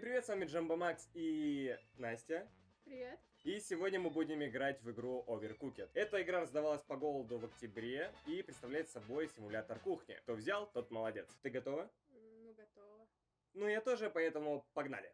привет, с вами Джамбо Макс и Настя. Привет. И сегодня мы будем играть в игру Overcooked. Эта игра раздавалась по голоду в октябре и представляет собой симулятор кухни. Кто взял, тот молодец. Ты готова? Ну, готово. Ну, я тоже, поэтому погнали.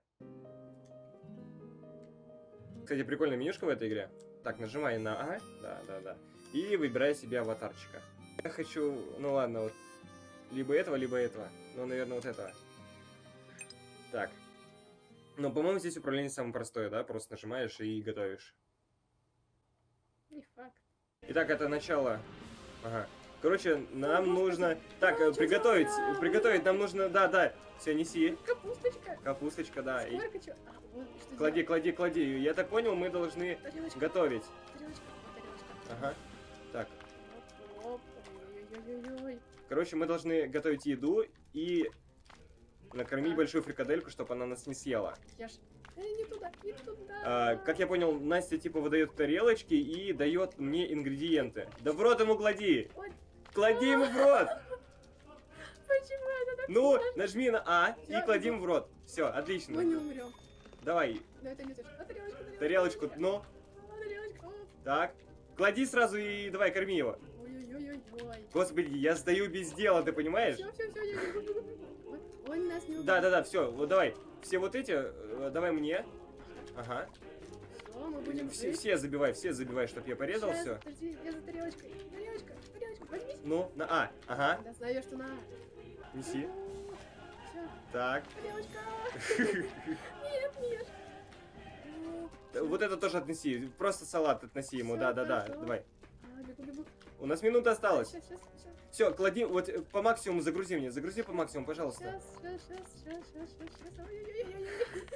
Кстати, прикольная менюшка в этой игре. Так, нажимай на А, да. И выбирай себе аватарчика. Я хочу, ну ладно, вот либо этого, но, наверное, вот этого. Так. Но, по-моему, здесь управление самое простое, да? Просто нажимаешь и готовишь. Не факт. Итак, это начало. Ага. Короче, нам нужно... Так, приготовить нам нужно... Да. Все, неси. Капусточка. Капусточка, да. Сколько чего? А, вот, что Клади. Я так понял, мы должны Тарелочка. готовить. Тарелочка. Ага. Так. Оп. Ой-ой-ой. Короче, мы должны готовить еду и накормить большую фрикадельку, чтобы она нас не съела. Я ж... не туда. Как я понял, Настя типа выдает тарелочки и дает мне ингредиенты. Да в рот ему клади! Ой. Клади ему в рот! Почему это так? Ну, нажми на А Я и клади ему в рот. Все, отлично. Мы не умрем. Давай, Но это не то. А, тарелочку, ну, А, тарелочка. Оп. так. Клади сразу и давай, корми его. Ой-ой-ой-ой. Господи, я сдаю без дела, ты понимаешь? Все, он нас не убьет. Да, все, вот давай. Все вот эти, давай мне. Ага. Все, мы будем Все забивай, чтобы я порезал Сейчас, все. Подожди, я за тарелочкой. Тарелочка, возьми. Ну, на А, ага. Да знаю, что на. Неси. Все, Так. тарелочка. Нет. Вот это тоже отнеси. Просто салат относи ему. Всё, Да. хорошо. Давай. А, бегу. У нас минута осталась. Сейчас. Все, клади, вот по максимуму загрузи мне. Загрузи по максимуму, пожалуйста. Сейчас. Ой-ой-ой.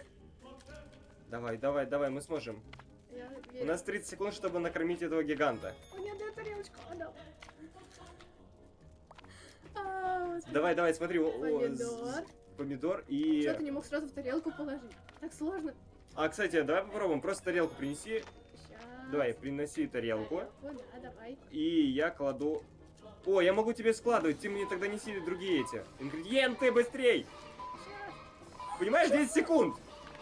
Давай, мы сможем. Я У верю. нас 30 секунд, чтобы накормить этого гиганта. О, нет, дай тарелочку. Отдал. Давай, смотри. Помидор. Помидор и... Что ты не мог сразу в тарелку положить? Так сложно. А, кстати, давай попробуем. Просто тарелку принеси. Сейчас. Давай, приноси тарелку. Да, давай. И я кладу... О, я могу тебе складывать. Ты мне тогда неси другие эти ингредиенты быстрей. Сейчас. Понимаешь, 10 секунд.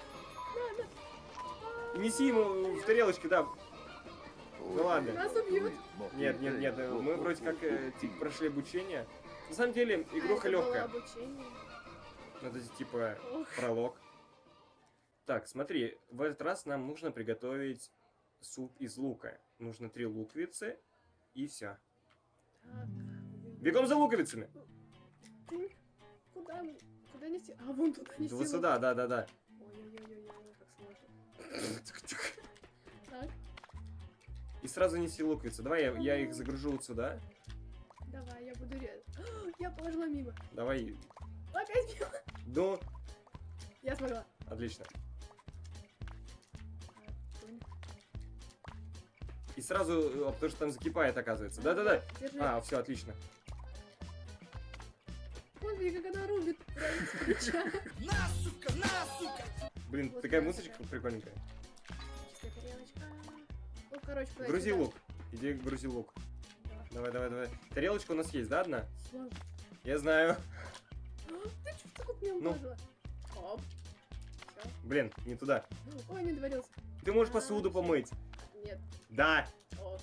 Да. Неси ему в тарелочке, да. Ну ладно. Нас убьют. Нет, мы вроде как типа прошли обучение. На самом деле, игруха это было легкая. обучение. Это типа Ох. пролог. Так, смотри, в этот раз нам нужно приготовить суп из лука. Нужно 3 луковицы и все. Так. Бегом за луковицами! Ты куда нести? А, вон туда нести. Вот сюда, да. Ой, как сложно. Так, И сразу неси луковицы. Давай я их загружу вот сюда. давай, я буду резать. Я положила мимо. Давай. Опять мимо. Ну, Я смогла. отлично. И сразу, потому что там закипает, оказывается. Да. Держи. А, все, отлично. Смотри, как она рубит. Прям с плеча. На, сука! Блин, Вот такая так, музычка прикольненькая. Чистая тарелочка. Ну, короче, подожди, Грузи да. лук. Иди грузи лук. Да. Давай. Тарелочка у нас есть, да, одна? Сложно. Я знаю. Ты что так мне Ну. умазала? Оп. Все. Блин, не туда. Ой, не доварился. Ты можешь посуду помыть. Нет. Да. Оп.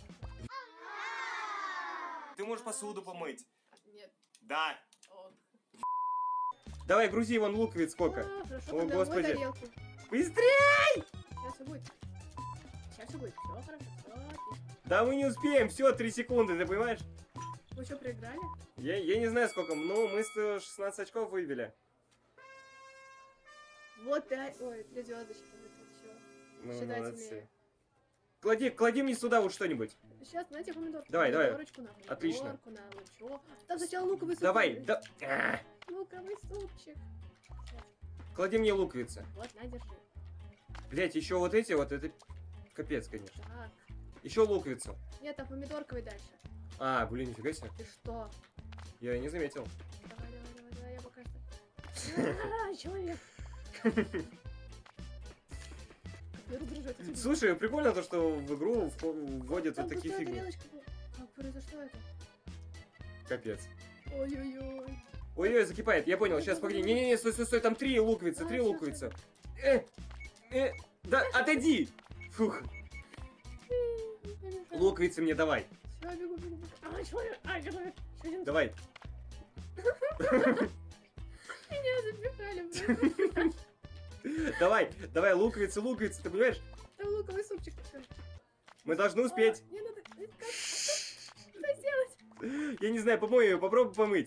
Ты можешь посуду помыть. Нет. Да. Оп. Давай, грузи вон луковиц сколько. А, хорошо, О, тогда господи. мой тарелку. Быстрее! Сейчас все будет. Все хорошо, все отлично. Да мы не успеем. Все, 3 секунды, ты понимаешь? Вы что, проиграли? Я не знаю сколько. Ну, мы 116 очков выбили. Вот 5. Ой, 3 звездочки. Это все. Ну, Считать молодцы. умею. Клади мне сюда вот что-нибудь. Сейчас, знаете, помидорку. Давай. Помидорочку на помидорку, Отлично. на лучок. Там сначала луковый суп. Давай, да. А! Луковый супчик. Сейчас. Клади мне луковицы. Вот, на, держи. Блять, еще вот эти вот, это капец, конечно. Так. Еще луковицу. Нет, там помидорковый дальше. А, блин, нифига себе. Ты что? Я не заметил. Давай, я пока что. Человек. Я раздражаюсь от тебя. Слушай, прикольно то, что в игру вводят Там вот такие пустая фигни. тарелочка была. Как произошло это? Капец. Ой-ой-ой. Ой-ой, закипает, я понял, сейчас погоди. Не-не-не, стой, стой, стой, там 3 луковицы, 3 всё, луковицы. Да, отойди! Фух, луковицы мне давай, Всё, бегу, бегу, бегу. А, человек, человек. Ещё один. давай. Меня запихали, блин. Давай, давай, луковицы, луковицы, ты понимаешь? Там луковый супчик. Всё. Мы должны успеть. Мне надо... Как? Что сделать? Я не знаю, помой ее, попробуй помыть.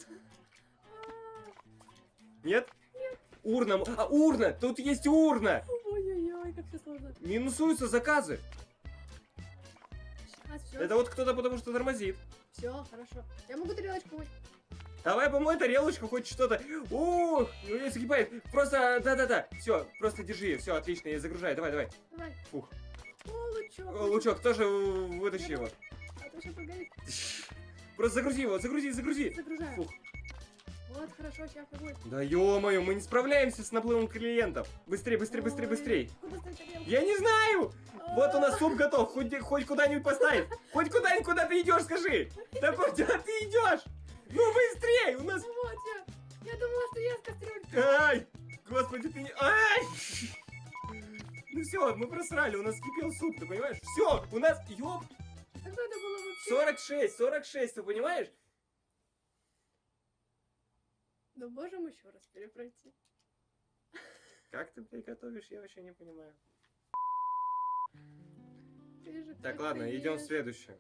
Нет? Урна, урна, тут есть урна. Ой-ой-ой, как все сложно. Минусуются заказы. Сейчас, все. Это вот кто-то потому что тормозит. Все, хорошо. Я могу тарелочку помыть. Давай помой тарелочку, хоть что-то. Ух, ну не закипает. Просто, да-да-да. Все, просто держи ее. Все, отлично, я загружаю. Давай, давай. Давай. Фух. О, лучок. Лучок, тоже вытащи его. А то сейчас погорит. Просто загрузи его, загрузи, загрузи. Загружаю. Фух. Вот, хорошо, сейчас погодь. Да ё-моё, мы не справляемся с наплывом клиентов. Быстрей, быстрей, быстрей, быстрей. Куда ставить тарелку? Я не знаю. Вот у нас суп готов, хоть куда-нибудь поставить. Хоть куда-нибудь, куда ты идешь, скажи. Да куда ты идешь? Ну быстрей, у нас... Вот, всё. Я думала, что я с кастрюлькой. Ай, господи, ты не... Ай! Ну все, мы просрали, у нас кипел суп, ты понимаешь? Все, у нас, ёп, А кто это было вообще? 46, ты понимаешь? Ну, можем еще раз перепройти. Как ты приготовишь, я вообще не понимаю. Ты же Так, так ладно, и идем в ешь. следующее.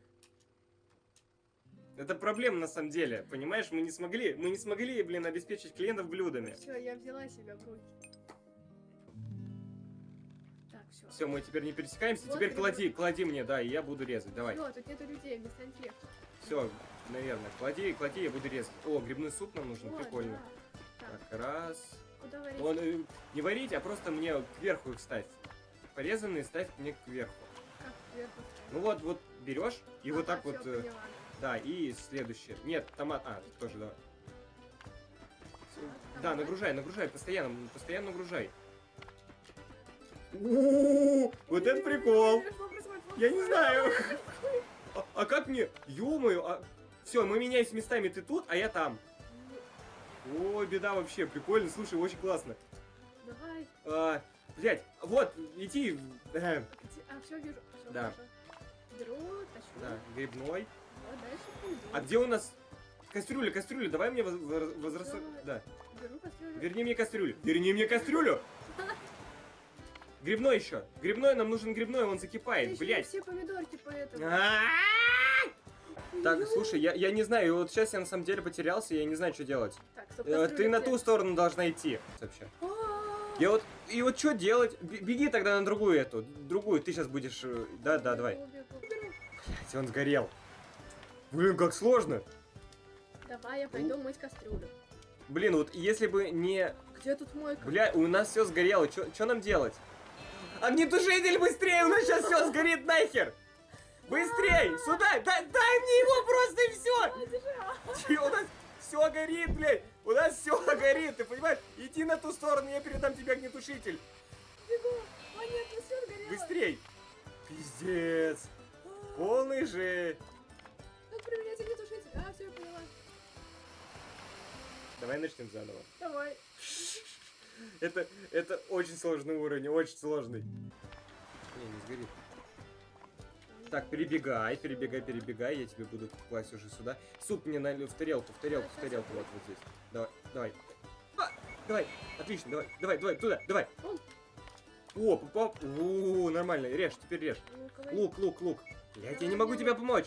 Это проблема на самом деле, понимаешь? Мы не смогли, блин, обеспечить клиентов блюдами. Все, я взяла себя в руки. Так, все. Все, мы теперь не пересекаемся. Вот Теперь грибы. клади мне, да, и я буду резать. Давай. Все, тут нету людей, мне станет легче. Все, наверное. Клади, я буду резать. О, грибной суп нам нужен, Вот, прикольно. да. Так, Так, раз. куда варить? Он, не варить, а просто мне кверху их ставь. Порезанные ставь мне кверху. Как сверху? Ну вот берешь и вот так Ага, вот, всё, поняла. да, и следующее. Нет, томат, тоже давай. Да, Томат. нагружай, постоянно нагружай. Вот это прикол. Что происходит? Я не знаю. А как мне? Ё-моё, все, мы меняемся местами, ты тут, а я там. Ой, беда вообще, прикольно, слушай, очень классно. Давай. Блять, вот, иди. А, все, вижу. Всё, Да. хорошо. Беру, тащу. Да, грибной. Вот дальше пойду. А где у нас кастрюля? Давай мне возрастать. Давай. Да. Беру кастрюлю. Верни мне кастрюлю. Грибной еще. Грибной, нам нужен грибной, он закипает, Ещё блять. все помидорки поэтому. Так, слушай, я не знаю, вот сейчас я на самом деле потерялся, я не знаю, что делать. Так, стоп, Ты на ту сторону должна идти. Вообще. Я вот, и вот что делать? Беги тогда на другую другую, ты сейчас будешь, да, давай. Блять, он сгорел. Блин, как сложно. Давай, я пойду мыть кастрюлю. Блин, вот если бы не... Где тут мойка? Бля, у нас все сгорело, что нам делать? Огнетушитель, быстрее, у нас сейчас все сгорит нахер! Быстрей, сюда, дай мне его просто и все! У нас все горит, блядь! У нас все горит, ты понимаешь? Иди на ту сторону, я передам тебе огнетушитель. Бегу! О нет, ну все сгорело! Быстрей! Пиздец! Полный же! Как применять огнетушитель? А, все, я поняла. Давай начнем заново. Давай. Это очень сложный уровень, очень сложный. Не сгорит. Так, перебегай, я тебе буду класть уже сюда. Суп мне в тарелку, вот здесь. Давай. Давай, отлично, давай, туда, давай. О, попал. О, нормально, режь, теперь режь. Лук. Блять, я не могу тебе помочь.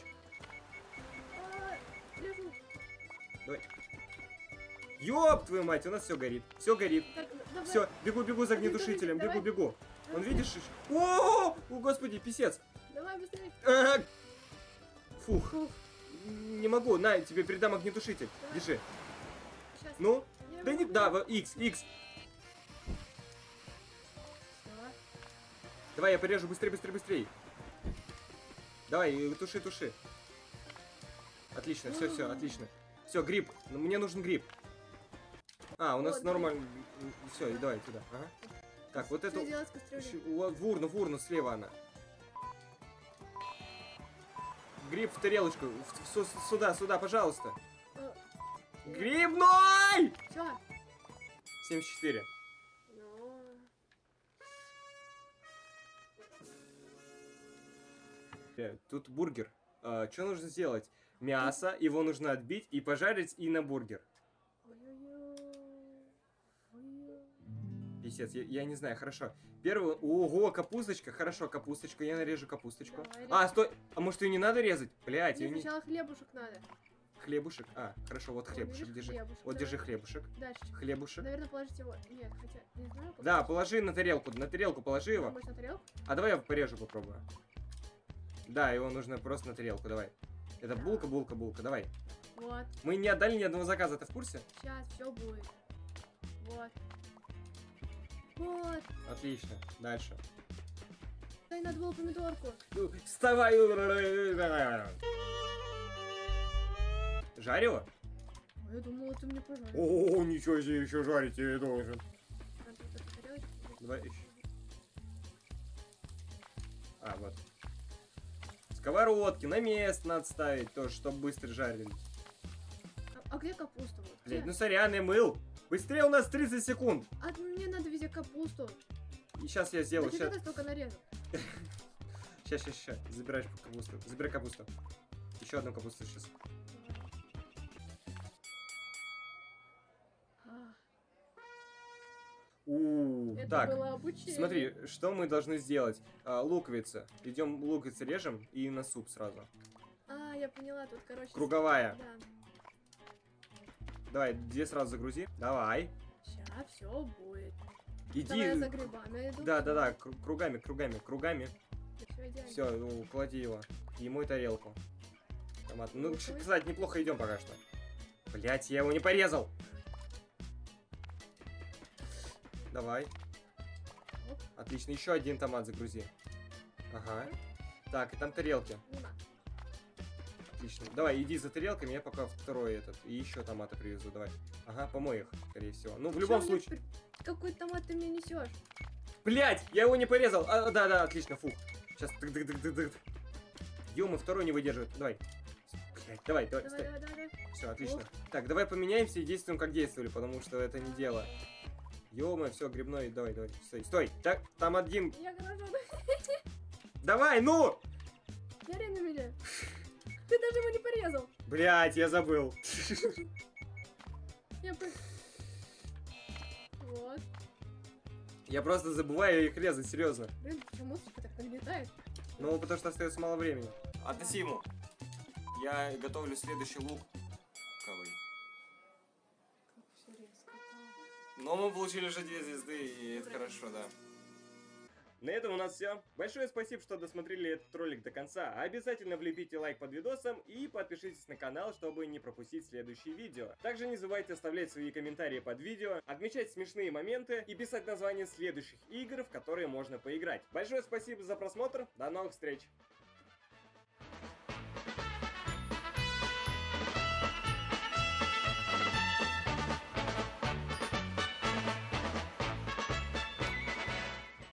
Лежу. Давай. Ёб твою мать, у нас все горит. Так, давай. Все, бегу за огнетушителем, Давай. бегу. Он видишь? О, господи, писец. Давай быстрее. Фух, Фух. не могу, на, тебе передам огнетушитель. Да. Держи. Сейчас. Ну, Я да не, могу. да, X. Всё. Давай, я порежу, быстрее. Давай, туши. Отлично, все, отлично. Все, гриб, мне нужен гриб. У нас Вот, нормально. Все, давай сюда. Ага. Так, вот Что эту. делать с кастрюлей? В урну, слева она. Гриб в тарелочку. Сюда, пожалуйста. Грибной! Все. 74. Ну. Тут бургер. Что нужно сделать? Мясо, его нужно отбить и пожарить и на бургер. Ой-ой-ой. Ой-ой. Писец, я не знаю, хорошо. Первый, ого, капусточка, хорошо, капусточку, я нарежу капусточку. Давай, Стой, а может ее не надо резать? Блять, Мне ее не... сначала хлебушек надо. Хлебушек, хорошо, вот Вот, хлебушек, видишь, держи. хлебушек, Вот давай. держи хлебушек, Дальше. хлебушек. Наверное, положить его. Нет, хотя, не знаю. как Да, положить. положи на тарелку положи его. Может, на тарелку? А давай я порежу, попробую. Да, его нужно просто на тарелку, давай. Это булка, булка, булка, давай. Вот. Мы не отдали ни одного заказа, ты в курсе? Сейчас все будет. Вот. Вот. Отлично, дальше. Дай надо было помидорку. Вставай! Жарила? Ой, я думала, ты мне пожаришь. О, ничего себе, еще жарить я должен. Надо вот эту тарелочку. Давай еще. Вот. Сковородки на место надо ставить тоже, чтобы быстро жарились. А где капуста? Вот? Блять, Где? ну сорян, я мыл. Быстрее, у нас 30 секунд. А мне надо везде капусту. И сейчас я сделаю. Нафига ты столько нарезал? Сейчас. Забираешь капусту. Забирай капусту. Еще одну капусту сейчас. А, это Так. было обучение. Смотри, что мы должны сделать? Луковица. Идем луковицы режем и на суп сразу. Я поняла, тут, короче... Круговая. Да. Давай, 2 сразу загрузи. Давай. Сейчас все будет. Иди. Давай я за грибами иду. Да. Кругами. Все идеально. Все, клади его. И мой тарелку. Томат. Ну, Луковый. кстати, неплохо идем пока что. Блять, я его не порезал. Давай. Оп. Отлично, еще один томат загрузи. Ага. Так, и там тарелки. Ну, на. Отлично. Давай, иди за тарелками, я пока второй этот. И еще томаты привезу, давай. Ага, помой их, скорее всего. Ну, в любом Чё мне случае. Какой томат ты мне несешь? Блять, я его не порезал. Да, отлично, фух. Сейчас. Ё-моё, второй не выдерживает. Давай. Блять, давай. Давай. Все, отлично. Так, давай поменяемся и действуем как действовали, потому что это не дело. Ё-моё, все, грибной, давай. Стой. Так, там один. Я хорошо. Давай, ну! Смотри на меня. Ты даже его не порезал. Блять, я забыл. Я по... Вот. Я просто забываю их резать, серьезно. Блин, почему музычка так нагнетает? Ну, потому что остается мало времени. Относи ему. Я готовлю следующий лук. Как все резко. Но мы получили уже 2 звезды, и это хорошо, да. На этом у нас все. Большое спасибо, что досмотрели этот ролик до конца. Обязательно влепите лайк под видосом и подпишитесь на канал, чтобы не пропустить следующие видео. Также не забывайте оставлять свои комментарии под видео, отмечать смешные моменты и писать названия следующих игр, в которые можно поиграть. Большое спасибо за просмотр, до новых встреч!